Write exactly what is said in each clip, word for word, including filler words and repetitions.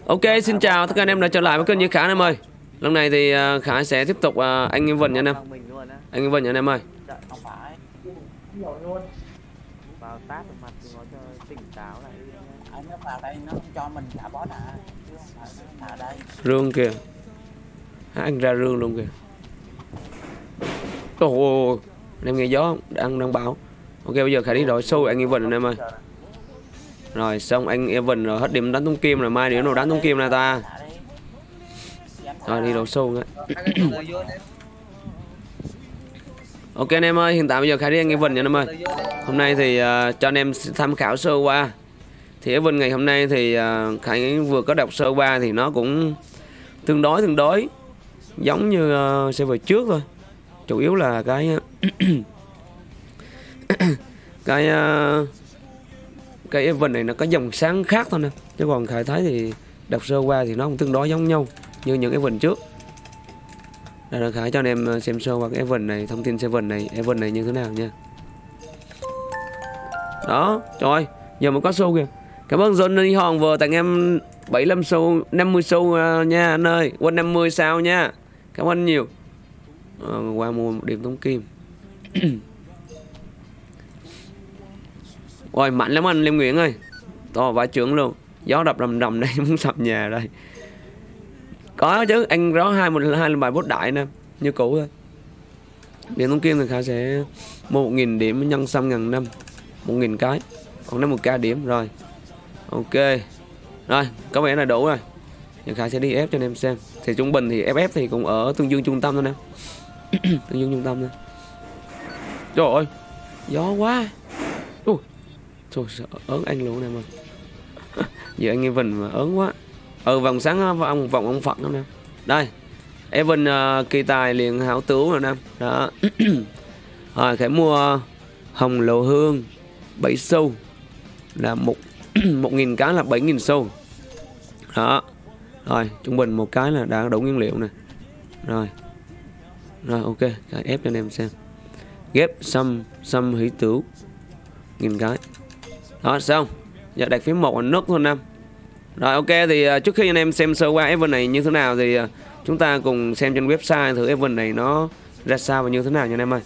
Ok, xin chào tất cả anh em đã trở lại với kênh Như Khả anh em ơi. Lần này thì uh, Khả sẽ tiếp tục uh, anh em Vinh nha anh em. Anh em Vinh nha anh em ơi. Không phải. Vào tát vào mặt thì nó cho tỉnh táo lại. Anh nó vào đây nó không cho mình thả boss à. Chứ không phải nó thả đây. Rương kìa. Há, anh ra rương luôn kìa. Ồ, oh, oh, anh em nghe gió không? Đang đang bảo. Ok, bây giờ Khả đi đổi sâu anh em Vinh anh em ơi. Rồi xong anh Evan rồi hết điểm đánh tung kim rồi, mai điểm nào đánh tung kim này ta. Rồi đi đầu sâu nữa. Ok anh em ơi, hiện tại bây giờ Khải đi anh Evan nha anh em ơi. Hôm nay thì uh, cho anh em tham khảo sơ qua. Thì Evan ngày hôm nay thì uh, Khải vừa có đọc sơ qua thì nó cũng tương đối tương đối giống như uh, server trước thôi. Chủ yếu là cái cái uh, cái event này nó có dòng sáng khác thôi nè, chứ còn Khải thấy thì đọc sơ qua thì nó cũng tương đối giống nhau như những event trước. Đây là Khải cho anh em xem sơ qua cái event này, thông tin event này, event này như thế nào nha. Đó, trời ơi, giờ mới có xu kìa. Cảm ơn Johnny Hòn vừa tặng em bảy mươi lăm xu, năm mươi xu uh, nha anh ơi, quên năm mươi sao nha. Cảm ơn nhiều. À, qua mua một điểm tống kim. Ôi mạnh lắm anh Lê Nguyễn ơi. To vãi trưởng luôn. Gió đập rầm rầm đây muốn sập nhà đây. Có chứ, anh có hai một hai lần bài bốt đại nè, như cũ thôi. Điểm tống kim thì Khả sẽ mua một nghìn điểm nhân xăm ngàn năm, một nghìn cái. Còn năm một k điểm rồi. Ok. Rồi, có vẻ là đủ rồi. Giờ Khả sẽ đi ép cho anh em xem. Thì trung bình thì ép ép thì cũng ở tương dương trung tâm thôi nè. Tương dương trung tâm thôi. Trời ơi, gió quá. Ui. Trời sợ ớn anh luôn nè mà. Giờ anh Evan mà ớn quá. Ừ, vòng sáng vòng vòng ông Phật đó nè. Đây. Evan uh, kỳ tài liền hảo tướng rồi nè. Đó. Rồi Khải mua hồng lầu hương bảy xu là một một nghìn cái là bảy nghìn xu. Đó. Rồi, trung bình một cái là đã đủ nguyên liệu nè. Rồi. Rồi ok, Khải ép cho anh em xem. Ghép xăm xăm hỷ tửu nghìn cái. Đó xong. Giờ đặt phím một là nước thôi em. Rồi ok, thì uh, trước khi anh em xem sơ qua event này như thế nào thì uh, chúng ta cùng xem trên website thử event này nó ra sao và như thế nào nha anh em ơi.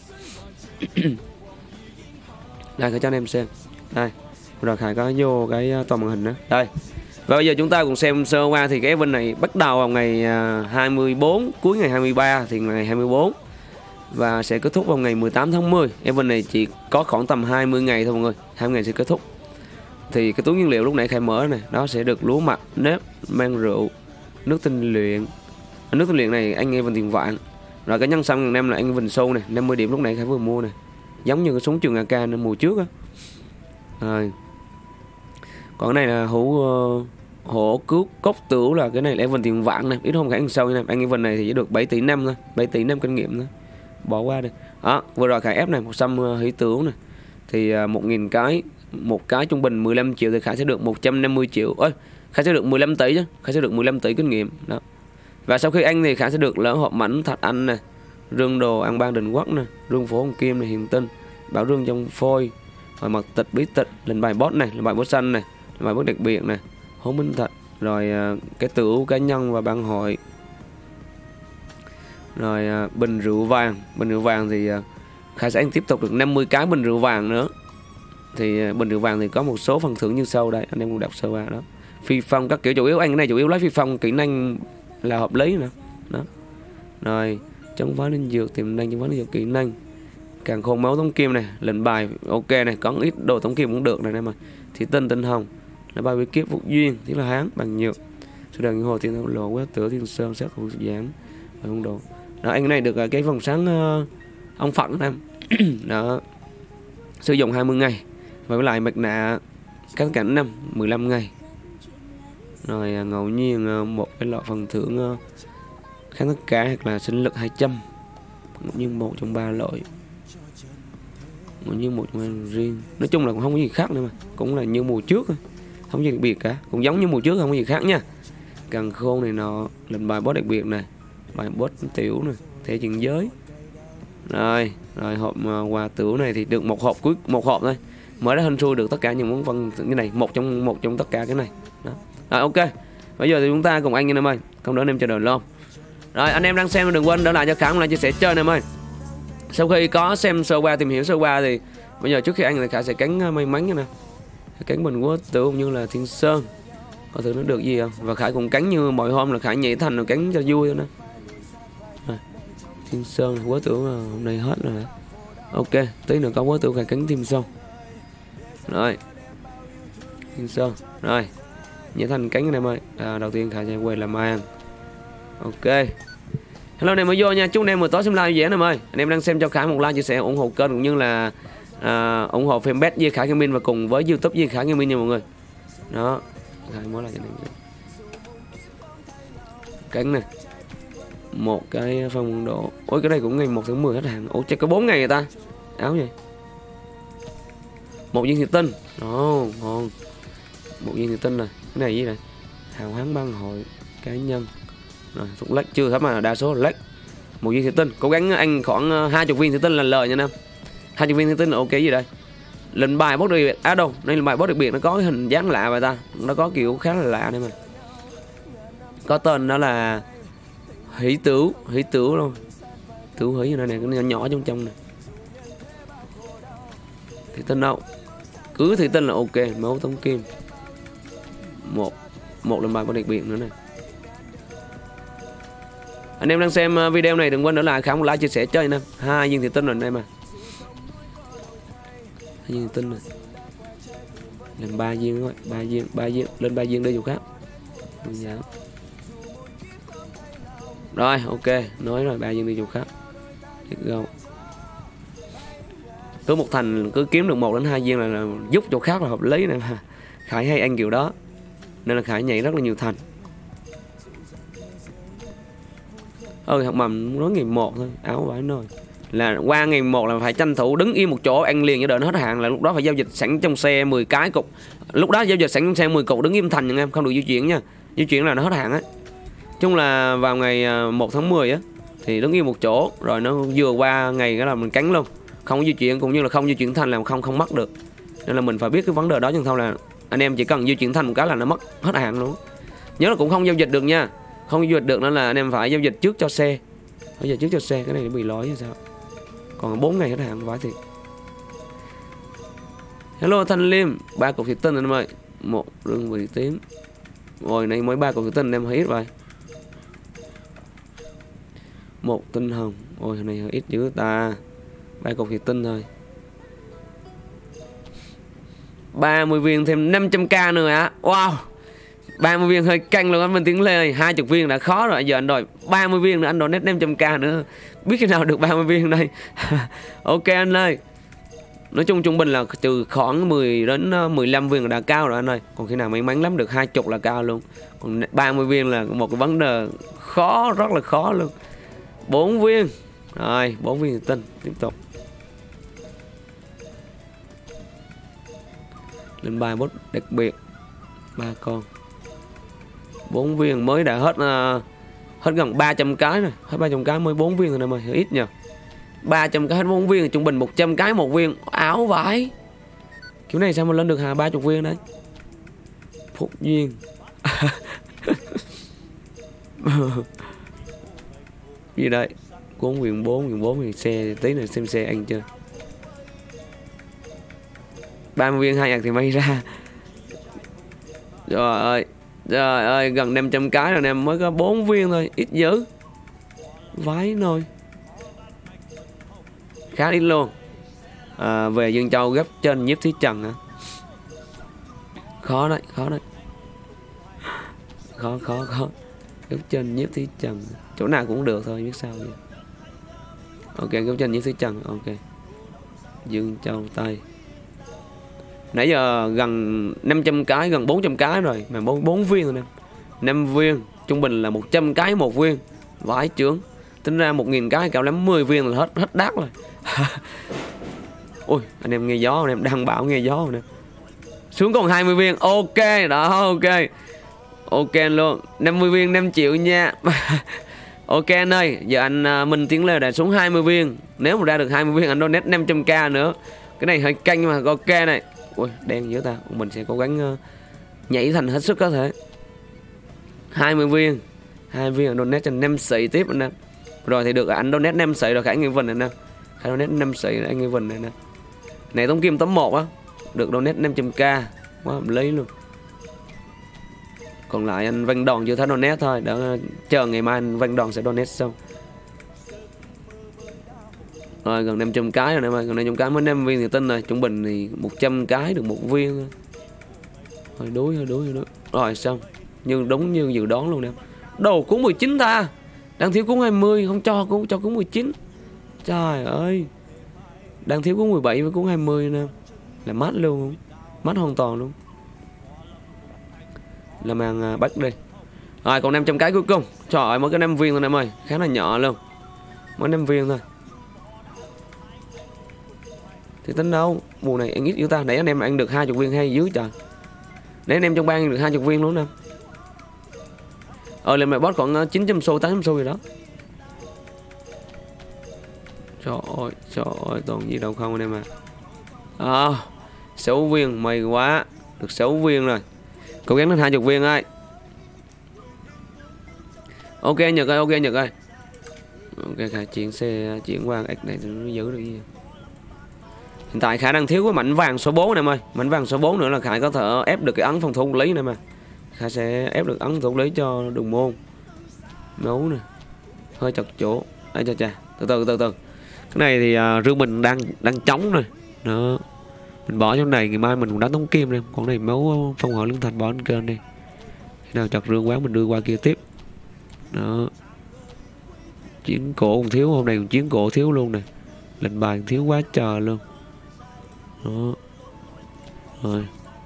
Đây Khải cho anh em xem. Đây. Rồi Khải có vô cái uh, toàn màn hình đó. Đây. Và bây giờ chúng ta cùng xem sơ qua thì cái event này bắt đầu vào ngày uh, hai mươi bốn, cuối ngày hai mươi ba thì ngày hai mươi bốn và sẽ kết thúc vào ngày mười tám tháng mười. Event này chỉ có khoảng tầm hai mươi ngày thôi mọi người, hai mươi ngày sẽ kết thúc. Thì cái túi nguyên liệu lúc nãy Khải mở này, đó sẽ được lúa mạch, nếp, mang rượu, nước tinh luyện. Nước tinh luyện này anh Evan tiền vạn. Rồi cái nhân xăm ngàn năm là anh Evan sâu này, năm mươi điểm lúc nãy Khải vừa mua này. Giống như cái súng trường a ca mùa trước á. Rồi. Còn cái này là hũ uh, hổ cứu cốc tửu, là cái này là Evan tiền vạn này, ít không Khải ăn sâu nha. Anh Evan này thì chỉ được bảy tỷ năm thôi, bảy tỷ năm kinh nghiệm thôi. Bỏ qua đi. Đó, vừa rồi Khải ép này, một xăm uh, hỷ tửu này. Thì uh, một nghìn cái, một cái trung bình mười lăm triệu thì Khải sẽ được một trăm năm mươi triệu. Ơi, Khải sẽ được mười lăm tỷ chứ. Khải sẽ được mười lăm tỷ kinh nghiệm. Đó. Và sau khi anh thì Khải sẽ được lỡ hộp mảnh thạch anh này, rương đồ ăn ban đình quốc này, rương phố hồng kim này, hiền tinh, bảo rương trong phôi, rồi mật tịch bí tịch, lên bài boss này, lên bài boss xanh này, lên bài boss đặc biệt này, hố minh thạch, rồi uh, cái tửu cá nhân và ban hội. Rồi uh, bình rượu vàng, bình rượu vàng thì uh, Khải sẽ anh tiếp tục được năm mươi cái bình rượu vàng nữa. Thì uh, bình rượu vàng thì có một số phần thưởng như sau đây, anh em cũng đọc sơ qua đó. Phi phong các kiểu, chủ yếu anh cái này chủ yếu lấy phi phong kỹ năng là hợp lý nữa. Đó. Rồi, chống phá linh dược, tiềm năng chống phá linh dược kỹ năng. Càng khôn máu tống kim này, lệnh bài ok này, có ít đồ tống kim cũng được này em ơi. Thì tinh tinh hồng, là bài bí kiếp phúc duyên, tức là hán bằng nhược. Sự đàn hồ tiên lộ quét tửa thiên sơn sát hữu giảm và không độ. Đó, anh này được cái vòng sáng uh, ông Phật em. Đó. Sử dụng hai mươi ngày. Và với lại mặt nạ các cảnh năm mười lăm ngày. Rồi ngẫu nhiên một cái loại phần thưởng uh, kháng tất cả hoặc là sinh lực hai trăm. Ngẫu nhiên một trong ba loại. Ngẫu nhiên một trong riêng. Nói chung là cũng không có gì khác nữa mà, cũng là như mùa trước thôi. Không có gì đặc biệt cả, cũng giống như mùa trước, không có gì khác nha. Càng khôn này nọ, lên bài boss đặc biệt này, bài boss tiểu này, thể chuyện giới. Rồi, rồi hộp uh, quà tiểu này thì được một hộp cuối, một hộp thôi. Mới đã hên xui được tất cả những món phần như này, một trong một trong tất cả cái này. Đó. Rồi ok. Bây giờ thì chúng ta cùng anh anh em ơi, không đỡ anh em chờ đợi lâu. Rồi anh em đang xem đừng quên đỡ lại cho Khải một like chia sẻ chơi anh em ơi. Sau khi có xem sơ qua, tìm hiểu sơ qua thì bây giờ trước khi anh thì Khải sẽ cắn may mắn nha nè. Cắn bình quốc tử cũng như là Thiên Sơn. Có thử nó được gì không? Và Khải cũng cắn như mọi hôm là Khải nhảy thành rồi cắn cho vui thôi nè. Rồi. Thiên Sơn này, quốc tử hôm nay hết rồi. Ok, tí nữa có quốc tử Khải cắn Thiên Sơn. Rồi. Thiên Sơn. Rồi. Nhảy thành cắn anh em ơi. À, đầu tiên Khải sẽ quay là mang. Ok. Hello anh em mới vô nha, chúc anh em buổi tối xem live dễ anh em ơi. Anh em đang xem cho Khải một like chia sẻ ủng hộ kênh cũng như là à, ủng hộ fanpage với Khải Gaming và cùng với YouTube với Khải Gaming nha mọi người. Đó. Khải mới lại cho anh em. Cánh nè. Một cái phong độ. Ôi cái này cũng ngày một tháng mười hết hàng. Ủa chắc có bốn ngày người ta. Áo gì? Một viên thủy tinh. Ồ, ngon. Một viên thủy tinh này. Cái này gì này? Hào hán băng hội cá nhân. Rồi, thuốc lách chưa hết mà đa số là lách. Một viên thủy tinh, cố gắng anh khoảng hai mươi viên thủy tinh là lời nha nam. hai mươi viên thủy tinh là ok gì đây? Lần bài boss đặc biệt, à đâu, đây là bài boss đặc biệt nó có cái hình dáng lạ vậy ta. Nó có kiểu khá là lạ đây mà. Có tên đó là Hỷ Tửu, Hỷ Tửu luôn. Tửu hỷ này này, cái nhỏ nhỏ trong trong này. Thủy tinh đâu? Cứ thủy tinh là ok, máu tống kim. Một một lần bài boss đặc biệt nữa này. Anh em đang xem video này đừng quên nữa là Khải một like chia sẻ chơi nè. Hai viên thủy tinh rồi anh em à. Hai viên thủy tinh rồi. Làm ba viên thôi, ba viên, ba viên, lên ba viên đây dù khác. Rồi, ok, nói rồi ba viên đi dù khác. Go. Cứ một thành cứ kiếm được một đến hai viên là, là giúp chỗ khác là hợp lý này mà. Khải hay anh kiểu đó. Nên là Khải nhảy rất là nhiều thành. Ừ, học mầm nói ngày một thôi, áo vải nồi. Là qua ngày một là phải tranh thủ đứng yên một chỗ ăn liền cho đợi nó hết hạn, là lúc đó phải giao dịch sẵn trong xe mười cái cục. Lúc đó giao dịch sẵn trong xe mười cục đứng im thành nha em, không được di chuyển nha. Di chuyển là nó hết hạn á. Chung là vào ngày một tháng mười á thì đứng yên một chỗ rồi nó vừa qua ngày cái là mình cắn luôn. Không có di chuyển cũng như là không di chuyển thành là không không mất được. Nên là mình phải biết cái vấn đề đó chứ không là anh em chỉ cần di chuyển thành một cái là nó mất hết hạn luôn. Nhớ là cũng không giao dịch được nha. Không giao dịch được nên là anh em phải giao dịch trước cho xe. Bây giờ trước cho xe cái này nó bị lỗi hay sao? Còn bốn ngày hết hạn vãi thiệt. Hello Thanh Liêm, ba cục thủy tinh anh em ơi. Một đường vị tím. Rồi này mới ba cục thủy tinh em hơi ít vậy. Một tinh hồng. Ôi này hơi ít dữ ta. Ba cục thủy tinh thôi. ba mươi viên thêm năm trăm k nữa ạ. Wow. ba mươi viên hơi căng luôn anh Minh Tiến Lê ơi. hai mươi viên đã khó rồi, giờ anh đòi ba mươi viên nữa, anh đòi nét năm trăm k nữa. Biết khi nào được ba mươi viên đây. Ok anh ơi. Nói chung trung bình là từ khoảng mười đến mười lăm viên là đã cao rồi anh ơi. Còn khi nào may mắn lắm được hai mươi là cao luôn. Còn ba mươi viên là một cái vấn đề khó, rất là khó luôn. bốn viên. Rồi, bốn viên tinh, tiếp tục. Lên bài boss đặc biệt. Ba con. bốn viên mới đã hết uh, hết gần ba trăm cái rồi, hết ba trăm cái mới bốn viên rồi em ơi, ít nhờ. ba trăm cái hết bốn viên thì trung bình một trăm cái một viên, áo vải. Kiểu này sao mà lên được hà ba mươi viên đấy. Phúc duyên. Gì đây? bốn viên bốn, viên bốn viên xe tí nữa xem xe anh chưa. ba mươi viên hai ngàn thì may ra. Trời ơi. Trời ơi, gần năm trăm cái rồi em mới có bốn viên thôi, ít dữ. Vái nồi. Khá ít luôn. À, về Dương Châu gấp trên Nhiếp Thí Trần hả? Khó đấy, khó đấy. Khó, khó, khó. Gấp trên Nhiếp Thí Trần. Chỗ nào cũng được thôi, biết sao vậy. Ok, gấp trên Nhiếp Thí Trần, ok. Dương Châu Tây. Nãy giờ gần năm trăm cái, gần bốn trăm cái rồi. Mà bốn viên rồi nè. năm viên, trung bình là một trăm cái một viên. Vãi chướng. Tính ra một nghìn cái cao lắm mười viên là hết hết đắt rồi. Ui, anh em nghe gió, anh em đang bảo nghe gió rồi nè. Xuống còn hai mươi viên, ok, đó, ok. Ok luôn, năm mươi viên năm triệu nha. Ok anh ơi, giờ anh Minh Tiến Lê đã xuống hai mươi viên. Nếu mà ra được hai mươi viên anh donate năm trăm k nữa. Cái này hơi canh mà, ok này. Ui, đen dữ ta, mình sẽ cố gắng uh, nhảy thành hết sức có thể. hai mươi viên. hai viên donate cho năm sỉ tiếp anh em. Rồi thì được anh donate năm sỉ rồi Khải Nghi Vinh anh em. Khải donate năm sỉ anh Nghi Vinh này nè. Này Tống Kim tấm một á, được donate năm trăm k. Quá hợp lý luôn. Còn lại anh Văn Đòn chưa thấy donate thôi, đỡ chờ ngày mai anh Văn Đòn sẽ donate xong. Rồi gần năm trăm cái rồi em ơi, gần năm trăm cái mới năm viên thì tin rồi, trung bình thì một trăm cái được một viên thôi. Hơi đuối, hơi đuối, hơi đuối. Rồi xong, nhưng đúng như dự đoán luôn em. Đồ cúng mười chín ta, đang thiếu cúng hai mươi, không cho cúng, cho cúng mười chín. Trời ơi, đang thiếu cúng mười bảy với cúng hai mươi nè, là mát luôn, mát hoàn toàn luôn. Là mang bắt đi. Rồi còn năm trăm cái cuối cùng. Trời ơi, mới cái năm viên thôi em ơi, khá là nhỏ luôn, mới năm viên thôi. Thì tính đâu, mùa này anh ít yếu ta, nãy anh em ăn được hai mươi viên hay dưới trời. Nãy anh em trong bang được hai mươi viên luôn nè. Ờ lên mày boss còn chín trăm xu, tám trăm xu gì đó. Trời ơi, trời ơi, toàn gì đâu không anh em à. À, sáu viên, may quá, được sáu viên rồi. Cố gắng đến hai mươi viên ơi. Ok Nhật ơi, ok Nhật ơi. Ok Khải chuyển xe, chuyển qua X này nó giữ được gì. Hiện tại Khải đang thiếu cái mảnh vàng số bốn này em ơi. Mảnh vàng số bốn nữa là Khải có thể ép được cái ấn phòng thủ lý này mà. Khải sẽ ép được ấn phòng thủ lý cho đường môn. Nấu nè. Hơi chật chỗ. Đây cha cha. Từ từ từ từ. Cái này thì uh, rương mình đang đang trống này. Đó. Mình bỏ chỗ này, ngày mai mình cũng đánh Tống Kim đây. Còn này máu phong hỏa lương thành bỏ lên kênh đi. Khi nào chật rương quá mình đưa qua kia tiếp. Đó. Chiến cổ còn thiếu, hôm nay còn chiến cổ thiếu luôn nè. Lệnh bài thiếu quá trời luôn. Đó. Rồi.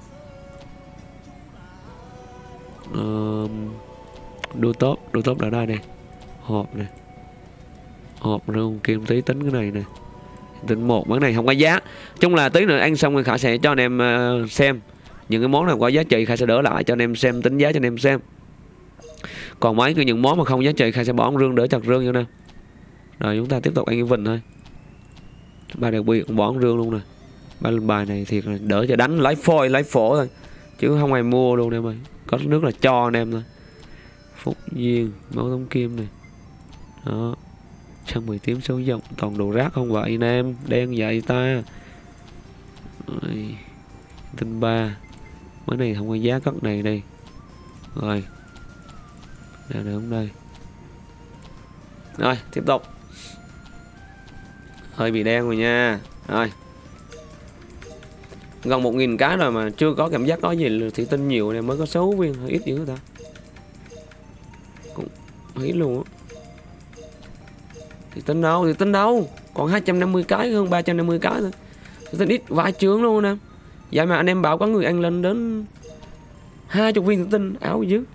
Uh, đua top, đua top là đây nè. Hộp nè. Hộp luôn, kim tí tính cái này nè. Tính một, món này không có giá. Chung là tí nữa ăn xong rồi Khải sẽ cho anh em uh, xem. Những cái món nào có giá trị Khải sẽ đỡ lại cho anh em xem, tính giá cho anh em xem. Còn mấy cái những món mà không giá trị Khải sẽ bỏ rương đỡ chặt rương cho nè. Rồi chúng ta tiếp tục ăn cái vịnh thôi. Bài đặc biệt cũng bỏ rương luôn nè. Ba lần bài này thiệt là đỡ cho đánh lấy phôi lấy phổ thôi, chứ không ai mua luôn em ơi. Có nước là cho anh em thôi. Phúc duyên, máu Tống Kim này. Đó. Trang bị tím số dòng, toàn đồ rác không vậy anh em, đen vậy ta. Rồi. Tinh ba. Mấy này không có giá cất này đây. Rồi. Ra được không đây. Rồi tiếp tục. Hơi bị đen rồi nha. Rồi. Gần một nghìn cái rồi mà chưa có cảm giác có gì thì tin nhiều này, mới có sáu viên, hơi ít dữ người ta. Cũng ít luôn á. Thì tin đâu, thì tin đâu. Còn hai trăm năm mươi cái, hơn ba trăm năm mươi cái thôi. Thì tin ít vài chướng luôn nè. Vậy mà anh em bảo có người ăn lên đến hai mươi viên thì tin, áo dữ.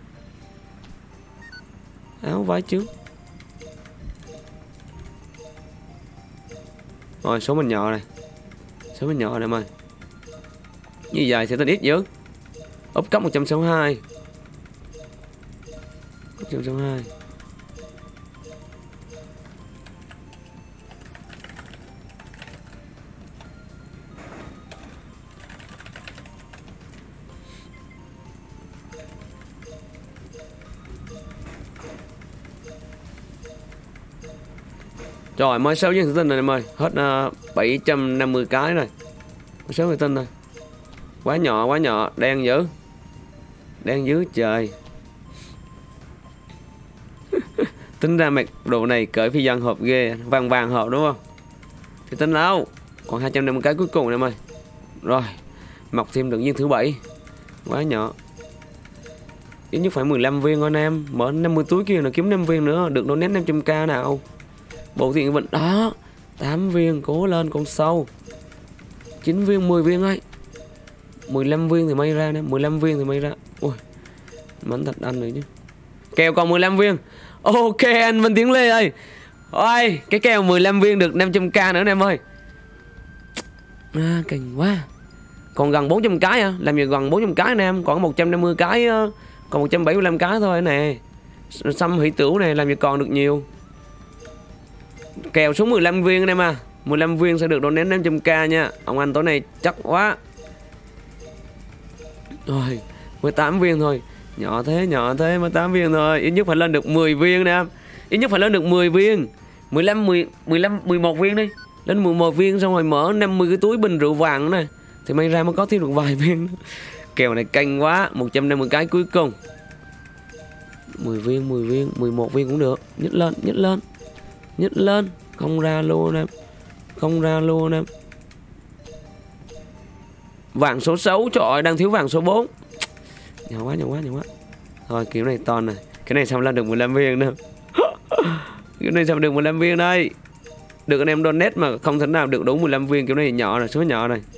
Áo vài chướng. Rồi số mình nhỏ này. Số mình nhỏ này em ơi. Như vậy thì tin ít dữ. Úp cấp một trăm sáu mươi hai. một trăm sáu mươi hai. Trời mới sáu viên thử tinh rồi em ơi. Hết uh, bảy trăm năm mươi cái rồi. Mới sáu thử tinh thôi. Quá nhỏ, quá nhỏ. Đen dữ. Đen dữ trời. Tính ra mặc đồ này cởi phi dân hộp ghê. Vàng vàng hộp đúng không? Thì tính đâu. Còn hai trăm năm mươi cái cuối cùng em ơi. Rồi. Mọc thêm được viên thứ bảy. Quá nhỏ. Ít nhất phải mười lăm viên thôi anh em. Mở năm mươi túi kia là kiếm năm viên nữa. Được donate năm trăm k nào. Bộ tiền vẫn đó. Tám viên cố lên con sâu. Chín viên, mười viên ấy. mười lăm viên thì may ra nè. mười lăm viên thì may ra. Ui. Mắn thật ăn rồi chứ. Kèo còn mười lăm viên. Ok anh Vinh Tiến Lê ơi. Ôi. Cái kèo mười lăm viên được năm trăm k nữa nè em ơi. À, kinh quá. Còn gần bốn trăm cái à. Làm gì gần bốn trăm cái nè em. Còn một trăm năm mươi cái. Còn một trăm bảy mươi lăm cái thôi nè. Xăm hỷ tửu này làm gì còn được nhiều. Kèo xuống mười lăm viên anh em à. mười lăm viên sẽ được donate năm trăm k nha. Ông anh tối nay chắc quá. Rồi mười tám viên thôi. Nhỏ thế, nhỏ thế, mới tám viên thôi. Ít nhất phải lên được mười viên nè em. Ít nhất phải lên được mười viên. mười lăm, mười, mười lăm, mười một viên đi. Lên mười một viên xong rồi mở năm mươi cái túi bình rượu vàng này. Thì may ra mới có thêm được vài viên. Kèo này canh quá. Một trăm năm mươi cái cuối cùng. Mười viên, mười viên, mười một viên cũng được. Nhích lên, nhích lên. Nhích lên. Không ra luôn em. Không ra luôn em. Vàng số sáu, trời ơi, đang thiếu vàng số bốn. Nhỏ quá, nhỏ quá, nhỏ quá. Thôi kiểu này to này. Cái này xong lên được mười lăm viên nữa. Kiểu này xong được mười lăm viên đây. Được anh em donate mà không thể nào được đủ mười lăm viên. Kiểu này nhỏ này, số nhỏ này.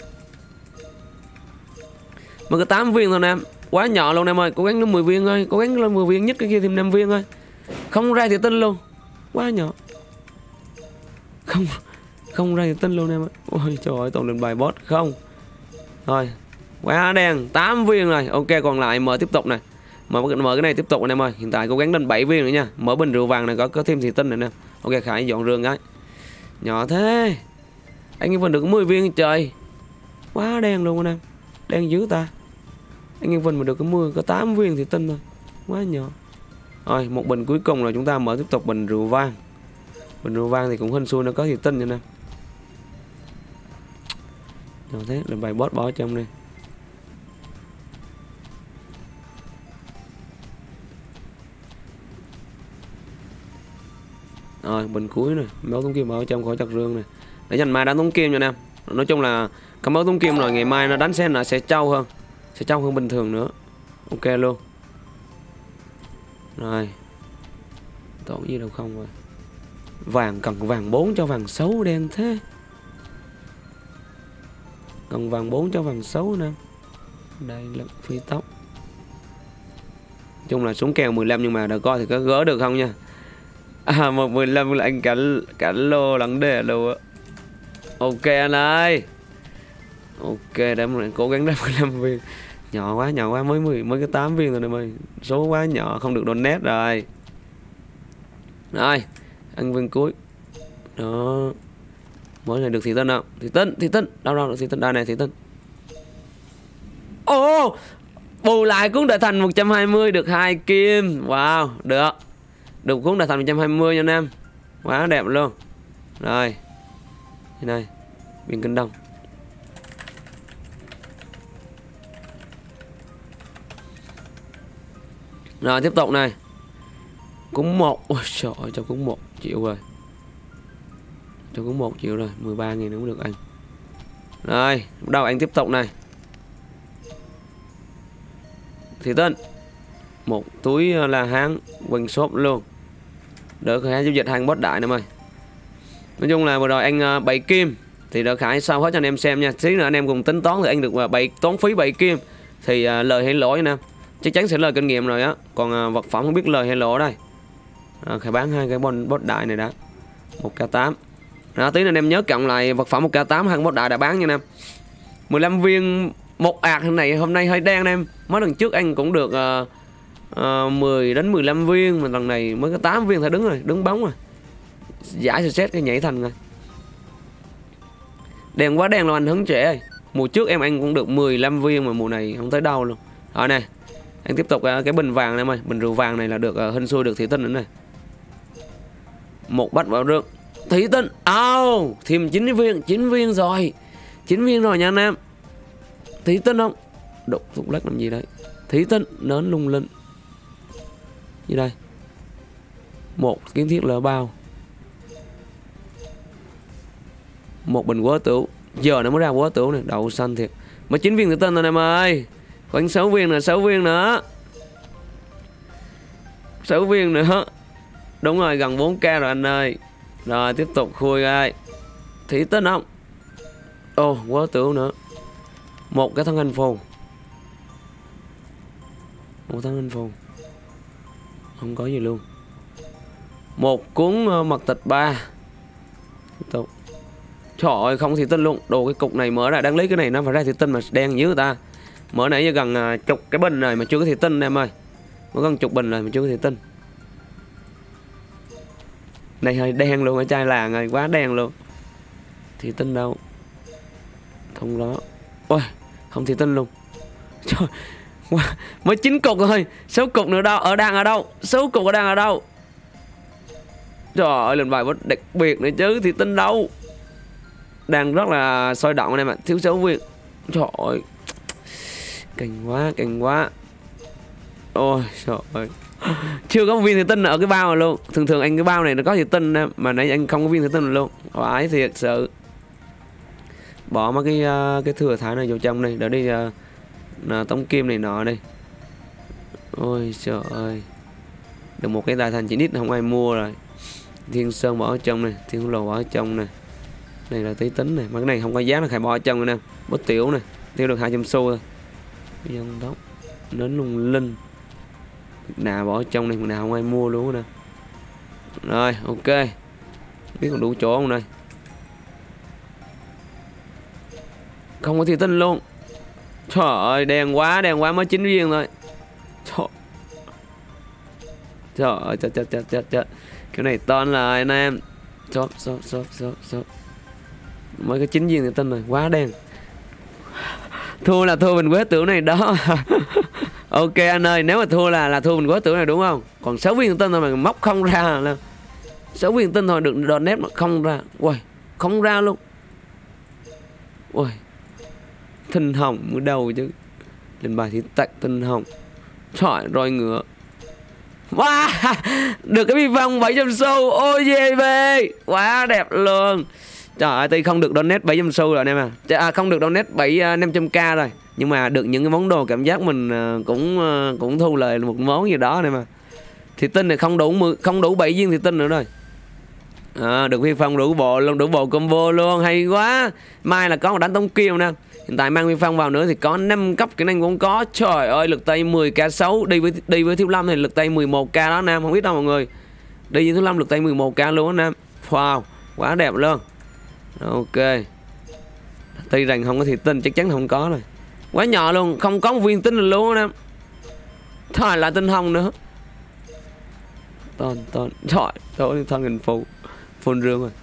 Mà có tám viên thôi nè em. Quá nhỏ luôn em ơi. Cố gắng lên mười viên thôi. Cố gắng lên mười viên, nhất cái kia thêm năm viên thôi. Không ra thì tin luôn. Quá nhỏ. Không Không ra thì tin luôn em ơi. Ôi trời ơi, toàn lên bài boss không. Thôi, quá đen, tám viên rồi. Ok, còn lại mở tiếp tục này. Mở mở cái này tiếp tục anh em ơi. Hiện tại cố gắng lên bảy viên nữa nha. Mở bình rượu vàng này có có thêm thì tinh này nè. Ok, Khải dọn rương cái. Nhỏ thế. Anh Vinh được mười viên trời. Quá đen luôn anh em. Đen dữ ta. Anh Vinh mà được cái mười có tám viên thì tinh thôi. Quá nhỏ. Rồi, một bình cuối cùng rồi chúng ta mở tiếp tục bình rượu vang. Bình rượu vang thì cũng hên xui nó có thì tinh nha nè. Nhỏ thế, lên bài boss bỏ trong đây. Rồi, bình cuối này, máu tống kim ở trong khỏi chặt rương này. Để dành mai đánh tống kim nha anh em. Nói chung là có máu tống kim rồi ngày mai nó đánh sen là sẽ trâu hơn. Sẽ trâu hơn bình thường nữa. Ok luôn. Rồi. Tổn gì đâu không rồi. Vàng cần vàng bốn cho vàng xấu đen thế. Cần vàng bốn cho vàng xấu nè. Đây là phi tốc. Nói chung là xuống kèo mười lăm nhưng mà đợi coi thì có gỡ được không nha. À một mười lăm là anh cả cả lô lắng đề luôn á. Ok anh ơi. Ok để mình cố gắng ra mười lăm viên. Nhỏ quá, nhỏ quá, mới mười mới cái tám viên rồi em ơi. Số quá nhỏ không được donate rồi. Rồi, ăn viên cuối. Đó. Mới này được thị tinh không? Thị tinh, thị tinh. Đâu đâu được thị tinh đây này, thị tinh. Ồ, oh, bù lại cũng đã thành một trăm hai mươi được hai kim. Wow, được. Được cũng đã thành một trăm hai mươi nha anh em. Quá đẹp luôn. Rồi. Đây này. Biên Kinh Đông. Rồi tiếp tục này. Cũng một. Ôi trời ơi, cho cũng một triệu rồi. Cho cũng một triệu rồi, mười ba nghìn nữa cũng được anh. Rồi, bắt đầu anh tiếp tục này. Thì tên một túi là hán quanh shop luôn. Đỡ Khải giao dịch hàng boss đại em ơi. Nói chung là vừa rồi anh bảy kim thì Đỡ Khải sao hết cho anh em xem nha. Tí nữa anh em cùng tính toán thì anh được bảy tốn phí bảy kim thì lời hay lỗ nha em. Chắc chắn sẽ lời kinh nghiệm rồi á. Còn vật phẩm không biết lời hay lỗ đây. À, Khải bán hai cái boss đại này đã. một k tám. Đó, tí nữa anh em nhớ cộng lại vật phẩm một k tám hàng boss đại đã bán nha anh em. mười lăm viên một ạc này hôm nay hơi đen anh em. Mới lần trước anh cũng được uh, uh, mười đến mười lăm viên mà lần này mới có tám viên phải đứng rồi, đứng bóng rồi. Giải set cái nhảy thành rồi. Đen quá đen luôn anh Hứng trẻ ơi. Mùa trước em anh cũng được mười lăm viên mà mùa này không thấy đâu luôn. Rồi này, anh tiếp tục uh, cái bình vàng này em ơi, bình rượu vàng này là được uh, hên xui được thị tinh nữa này. Một bắt vào rương. Thị tinh. Oh, thêm chín viên, chín viên rồi. chín viên rồi nha anh em. Thị tinh không? Đục thuốc lắc làm gì đấy? Thị tinh nến lung linh. Như đây. Một kiến thiết lỡ bao. Một bình quá tửu. Giờ nó mới ra quá tửu này, đậu xanh thiệt. Mà chín viên thị tinh rồi em ơi. Khoảng sáu viên nữa, sáu viên nữa. sáu viên nữa. Đúng rồi, gần bốn k rồi anh ơi. Rồi tiếp tục khui ơi. Thị tinh không? Ồ, oh, quá tửu nữa. Một cái thân hình phù. Một thân hình phù. Không có gì luôn. Một cuốn uh, mật tịch ba. Tiếp tục. Trời ơi, không thị tinh luôn. Đồ cái cục này mở ra đáng lấy cái này nó phải ra thị tinh mà đen như người ta. Mở nãy giờ gần uh, chục cái bình này mà chưa có thị tinh em ơi. Mới gần chục bình rồi mà chưa có thị tinh. Này hơi đen luôn ở chai làng này, quá đen luôn. Thị tinh đâu? Không đó. Ôi, không thị tinh luôn. Trời, Mới chín cục thôi. Số cục nữa đâu? Ở đang ở đâu? Số cục ở đang ở đâu? Trời ơi, lần bài đặc biệt nữa chứ. Thì tin đâu. Đang rất là sôi động anh em ạ. Thiếu số viên. Trời ơi. Kinh quá, kinh quá. Ôi trời ơi. Chưa có một viên thủy tinh ở cái bao này luôn. Thường thường anh cái bao này nó có thủy tinh em, mà nãy anh không có viên thủy tinh luôn. Khoái thiệt sự. Bỏ mấy cái uh, cái thừa thải này vào trong đây. Để đi uh, tống kim này nọ đây. Ôi trời ơi. Được một cái tài thành chỉ nít không ai mua rồi. Thiên sơn bỏ ở trong này, thiên lồ bỏ ở trong này. Này là tí tính này, mà cái này không có giá là khai bỏ ở trong này nè. Bó tiểu này, tiêu được hai trăm xu thôi. Dân tóc, nến lung linh. Nà bỏ ở trong này, nào không ai mua luôn nè. Rồi, ok. Biết còn đủ chỗ không này. Không có thi tinh luôn. Trời ơi, đen quá, đen quá, mới chín viên thôi. Trời, trời ơi, chết, chết, chết, chết, chết. Cái này to là anh em. Shop, shop, shop, shop, shop. Mới có chín viên thì tinh rồi, quá đen. Thua là thua mình quế tưởng này đó. Ok anh ơi, nếu mà thua là là thua mình quế tưởng này đúng không? Còn sáu viên tinh thôi mà móc không ra là sáu viên tinh thôi được đòn nét mà không ra. Ui, không ra luôn. Ui. Tinh hồng mới đầu chứ. Lên bài thì tạch tinh hồng. Trời rồi ngựa. Wow, được cái bi vong bảy trăm xu. Ôi yeah về. Quá đẹp luôn. Trời ơi, tuy không được donate bảy trăm xu rồi anh em à. À không được donate bảy năm trăm k rồi. Nhưng mà được những cái món đồ cảm giác mình cũng cũng thu lời một món gì đó này mà. Thì tinh này không đủ không đủ bảy viên thì tinh nữa rồi. À, được vi phong đủ bộ luôn, đủ bộ combo luôn, hay quá. Mai là có một đánh tống kim nè. Hiện tại mang vi phong vào nữa thì có năm cấp kỹ năng cũng có. Trời ơi, lực tay mười k sáu, đi với đi với thiếu lâm thì lực tay mười một k đó Nam, không biết đâu mọi người. Đi với thiếu lâm lực tay mười một k luôn đó Nam. Wow, quá đẹp luôn. Ok. Tuy rằng không có thì tinh chắc chắn không có rồi. Quá nhỏ luôn, không có một viên tinh luôn Nam. Thôi là tinh hồng nữa. Tôn tôn. Trời, thôi thân hình phụ. Phun rương rồi.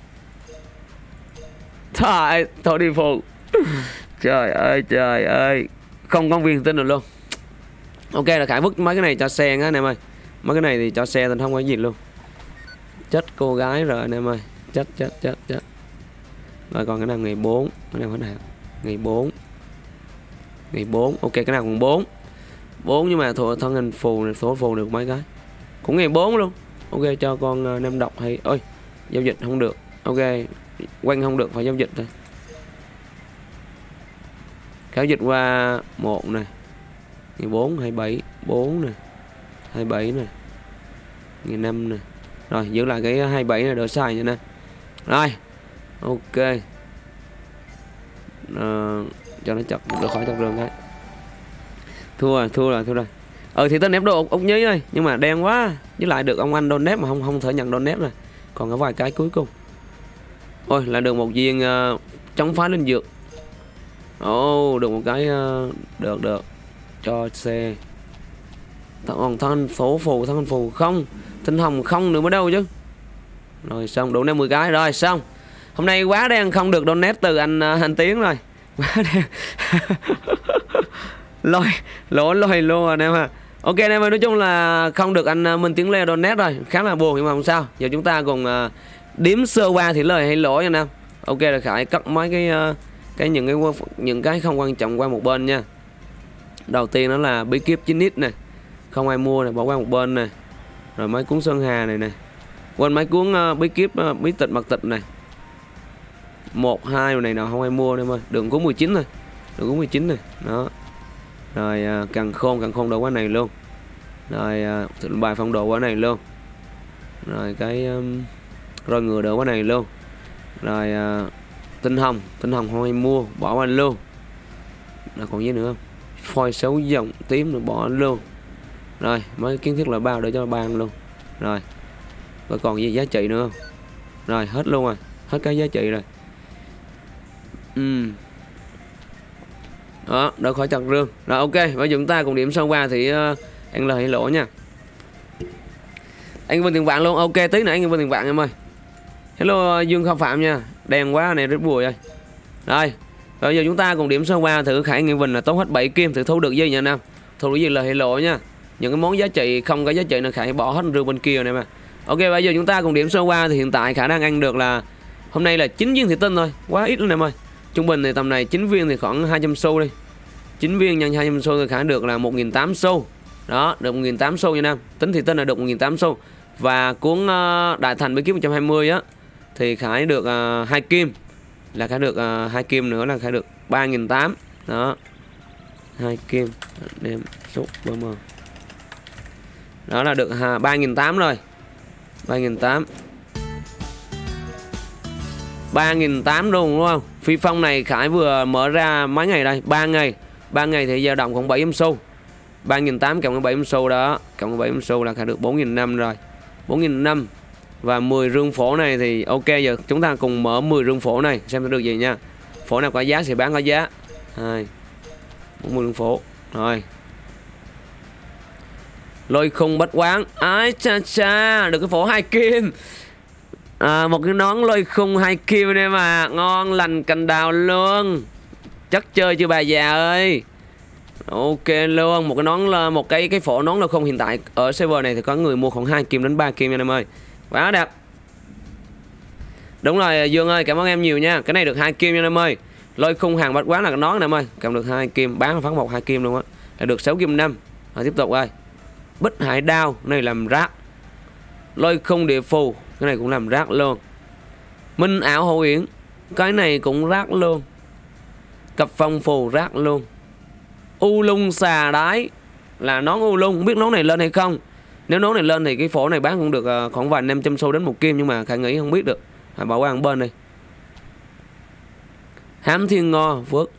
Trời, thôi đi phụ. Trời ơi, trời ơi. Không có viên tinh được luôn. Ok là Khải vứt mấy cái này cho xe nha anh em ơi. Mấy cái này thì cho xe thì không có gì luôn. Chết cô gái rồi anh em ơi. Chết, chết, chết, chết. Rồi còn cái nào ngày bốn. Cái nào cái nào ngày bốn. Ngày bốn, ok cái nào còn bốn. bốn nhưng mà thuộc thân hình phù này, số phù được mấy cái. Cũng ngày bốn luôn. Ok cho con uh, Nam độc hay. Ôi, giao dịch không được. Ok, quanh không được phải giao dịch thôi. Cáo dịch qua một này. Ngày bốn, hai mươi bảy, bốn này. hai mươi bảy này. Ngày năm này. Rồi giữ lại cái hai mươi bảy này đỡ sai nha nè. Rồi. Ok. Uh, cho nó chặt đỡ khỏi chặt rừng cái. Thua rồi, thua rồi, thua rồi. Ừ thì tên nép đồ ốc nhí ơi, nhưng mà đen quá. Với lại được ông anh đôn nép mà không không thể nhận đôn nép rồi. Còn có vài cái cuối cùng. Ôi là được một viên uh, chống phá linh dược. Ồ oh, được một cái uh, được được cho xe. Còn thân phố phù, thân phù không, tinh hồng không nữa mới đâu chứ. Rồi xong đủ năm mươi cái rồi xong. Hôm nay quá đen không được donate từ anh uh, anh Tiến rồi. Quá đen. Lôi lỗi lôi luôn rồi anh em ha. Ok anh em ơi, nói chung là không được anh uh, Minh Tiến Lê donate rồi, khá là buồn nhưng mà không sao. Giờ chúng ta cùng uh, đếm sơ qua thì lời hay lỗi anh em. Ok là Khải cắt mấy cái uh, cái những cái những cái không quan trọng qua một bên nha. Đầu tiên đó là bí kíp chín x này, không ai mua này, bỏ qua một bên này. Rồi mấy cuốn Sơn Hà này này, quên mấy cuốn uh, bí kíp uh, bí tịch mật tịch này, một hai này nào không ai mua em ơi. Đường cuốn mười chín thôi, đường cuốn mười chín này đó. Rồi uh, càng khôn càng khôn đồ quá này luôn. Rồi uh, bài phong độ quá này luôn. Rồi cái um, rồi ngựa đồ quá này luôn. Rồi uh, tinh hồng, tinh hồng không ai mua, bỏ qua luôn. Là còn gì nữa không? Phôi xấu dòng tím rồi bỏ luôn. Rồi mấy kiến thức là bao để cho ban luôn. Rồi rồi còn gì giá trị nữa không? Rồi hết luôn rồi, hết cái giá trị rồi. Ừ. Đó, đỡ khỏi chặt rương. Rồi ok, bây giờ chúng ta cùng điểm sâu qua thì uh, ăn lời hay lỗ nha. Anh Vinh Tiền Vạn luôn, ok tí nữa anh Vinh Tiền Vạn em ơi. Hello uh, Dương Không Phạm nha, đèn quá này rất bùi ơi. Rồi, bây giờ chúng ta cùng điểm sơ qua thử Khải Nguyên Vinh là tốn hết bảy kim thử thu được gì nha Nam. thu được gì lời hay lỗi nha. Những cái món giá trị không có giá trị là Khải bỏ hết rương bên kia này mà. Ok, bây giờ chúng ta cùng điểm sơ qua thì hiện tại Khải đang ăn được là hôm nay là chín viên thủy tinh thôi, quá ít luôn em ơi. Trung bình thì tầm này chín viên thì khoảng hai trăm xu đi. chín viên nhân hai trăm xu thì Khải được là một nghìn tám trăm xu. Đó, được một nghìn tám trăm xu nha Nam. Tính thủy tinh là được một nghìn tám trăm xu. Và cuốn uh, đại thành bí kíp một trăm hai mươi á thì Khải được uh, hai kim. Là Khải được uh, hai kim nữa là Khải được ba nghìn tám trăm. Đó. hai kim đem số bơ mờ. Đó là được uh, ba nghìn tám trăm rồi. ba nghìn tám trăm. ba nghìn tám trăm luôn đúng không? Phi phong này Khải vừa mở ra mấy ngày đây? ba ngày. ba ngày thì dao động còn bảy trăm xu. ba nghìn tám trăm cộng với bảy trăm xu đó, cộng với bảy trăm xu là Khải được bốn nghìn năm trăm rồi. bốn nghìn năm trăm. Và mười rương phổ này thì ok, giờ chúng ta cùng mở mười rương phổ này xem nó được gì nha. Phổ nào có giá thì bán có giá. hai bốn mươi rương phổ. Rồi. Lôi khung bách quán. Ái cha cha, được cái phổ hai kim. À, một cái nón lôi khung hai kim đây mà, ngon lành cành đào luôn. Chắc chơi chưa bà già ơi. Ok luôn, một cái nón, một cái cái phổ nón lôi khung hiện tại ở server này thì có người mua khoảng hai kim đến ba kim nha em ơi. Quá đẹp. Đúng rồi Dương ơi, cảm ơn em nhiều nha. Cái này được hai kim nha em ơi. Lôi khung hàng bách quán là cái nón nè em ơi, cầm được hai kim, bán phát một hai kim luôn á. Là được sáu kim năm. Rồi tiếp tục ơi. Bích hải đao, cái này làm rác. Lôi khung địa phù, cái này cũng làm rác luôn. Minh ảo hậu yển, cái này cũng rác luôn. Cặp phong phù rác luôn. U lung xà đái là nón u lung, không biết nón này lên hay không. Nếu nón này lên thì cái phổ này bán cũng được khoảng vài năm trăm xu đến một kim, nhưng mà Khải nghĩ không biết được. Hãy bỏ qua một bên đi. Hám thiên ngo vớt.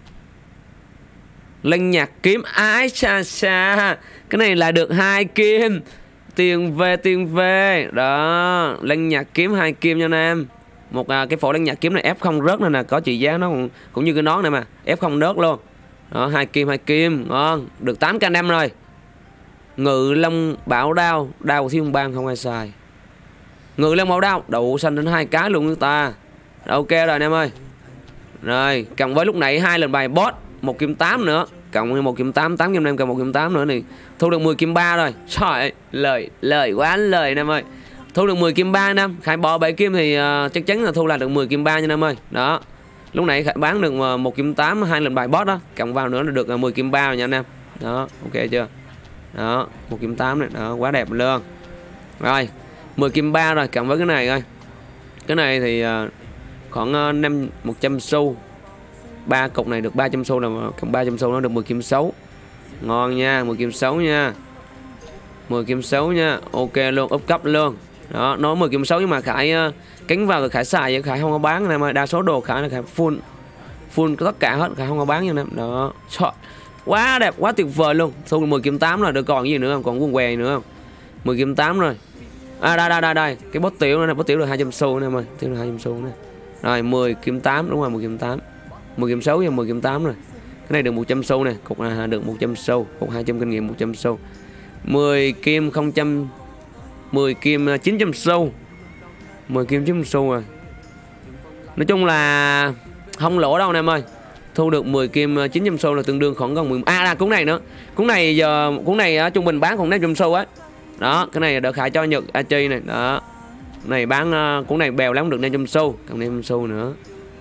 Lanh nhạc kiếm, ái xa xa, cái này là được hai kim. Tiền về tiền về. Đó, lanh nhạc kiếm hai kim nha anh em. Một à, cái phổ lanh nhạc kiếm này ép không rớt nên là có trị giá nó cũng, cũng như cái nón này mà, ép không rớt luôn. Đó, hai kim hai kim, ngon, được tám k năm rồi. Ngự long bảo đao, đao của thiên bang không ai xài. Ngự long bảo đao, đậu xanh đến hai cái luôn người ta. Ok rồi anh em ơi. Rồi, cộng với lúc nãy hai lần bài boss, một kim tám nữa, cộng với một kim tám, tám kim năm cộng một kim tám nữa thì thu được mười kim ba rồi. Trời ơi, lời lời quá lời anh em ơi. Thu được mười kim ba năm, Khải bỏ bảy kim thì uh, chắc chắn là thu lại được mười kim ba nha anh em ơi. Đó. Lúc nãy Khải bán được uh, một kim tám hai lần bài boss đó, cộng vào nữa là được uh, mười kim ba rồi nha anh em. Đó, ok chưa? Đó, một kim tám này, đó, quá đẹp luôn. Rồi, mười kim ba rồi, cộng với cái này coi. Cái này thì uh, khoảng uh, năm một trăm xu. Ba cục này được ba trăm xu, là cộng ba trăm xu nó được mười kim sáu. Ngon nha, mười kim sáu nha. mười kim sáu nha. Ok luôn, úp cấp luôn. Đó, nó mười kim sáu nhưng mà Khải uh, cánh vào rồi Khải xài vậy, Khải không có bán này mà đa số đồ Khải là Khải full full tất cả hết, Khải không có bán nha em. Đó. Trời, quá đẹp, quá tuyệt vời luôn. Thu mười kim tám rồi, được còn gì nữa không? Còn quần què nữa không? mười kim tám rồi. À đây đây đây đây, cái bốt tiểu nữa này, bốt tiểu được hai trăm xu nè em ơi, tiểu được hai trăm xu nè. Rồi mười kim tám, đúng rồi, mười kim tám. mười kim sáu và mười kim tám rồi. Cái này được một trăm xu nè, cục này được một trăm xu, cục hai trăm kinh nghiệm một trăm xu. mười kim không trăm, mười kim chín trăm xu. mười kim chín trăm xu rồi. Nói chung là không lỗ đâu anh em ơi. Thu được mười kim chín trăm xu là tương đương khoảng gần mười. À là cuốn này nữa. Cuốn này giờ cuốn này trung bình bán khoảng năm trăm xu á. Đó, cái này được Khải cho Nhật a chi này, đó. Này bán cuốn này bèo lắm được năm trăm xu, còn năm trăm xu nữa.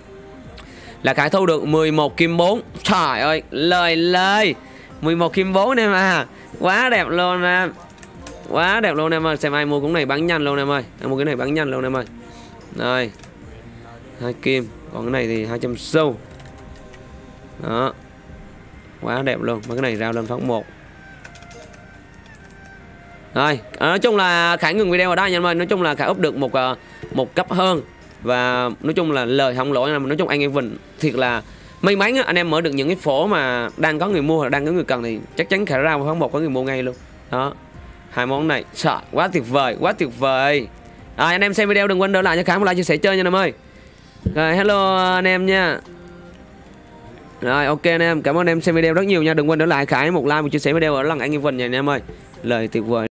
Là Khải thu được mười một kim bốn. Trời ơi, lời lời. mười một kim bốn em à. Quá đẹp luôn em. Quá đẹp luôn em ơi, xem ai mua cuốn này bán nhanh luôn em ơi. Ai mua cái này bán nhanh luôn em ơi. Rồi. Hai kim, còn cái này thì hai trăm xu. Đó. Quá đẹp luôn, mấy cái này rao lên phát một. Rồi, nói chung là Khải ngừng video ở đây nha em ơi. Nói chung là Khải úp được một một cấp hơn. Và nói chung là lời không lỗi. Nói chung anh em Vinh thiệt là may mắn á, anh em mở được những cái phổ mà đang có người mua hoặc đang có người cần thì chắc chắn Khải ra phát một có người mua ngay luôn. Đó. Hai món này, trời, quá tuyệt vời, quá tuyệt vời. Rồi anh em xem video đừng quên đỡ lại cho Khải một like chia sẻ chơi nha anh em ơi. Rồi hello anh em nha. Rồi ok anh em, cảm ơn anh em xem video rất nhiều nha. Đừng quên đỡ lại Khải một like, một chia sẻ video ở lần anh em Vinh nha anh em ơi. Lời tuyệt vời.